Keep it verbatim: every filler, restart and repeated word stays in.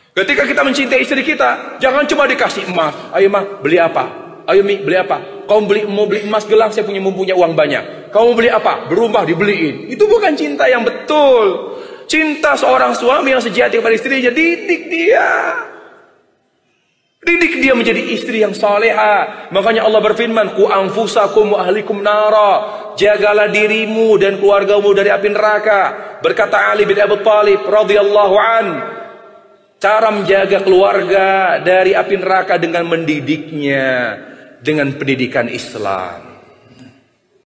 Ketika kita mencintai istri kita, jangan cuma dikasih emas. Ayo mah, beli apa? Ayo Mi, beli apa? Kamu beli, mau beli emas gelang, saya punya mempunyai uang banyak. Kamu beli apa? Berubah, dibeliin. Itu bukan cinta yang betul. Cinta seorang suami yang sejati kepada istrinya, didik dia. Didik dia menjadi istri yang saleha. Makanya Allah berfirman, "Qu anfusakum wa ahlikum nara." Jagalah dirimu dan keluargamu dari api neraka. Berkata Ali bin Abi Thalib radhiyallahu an, cara menjaga keluarga dari api neraka dengan mendidiknya dengan pendidikan Islam.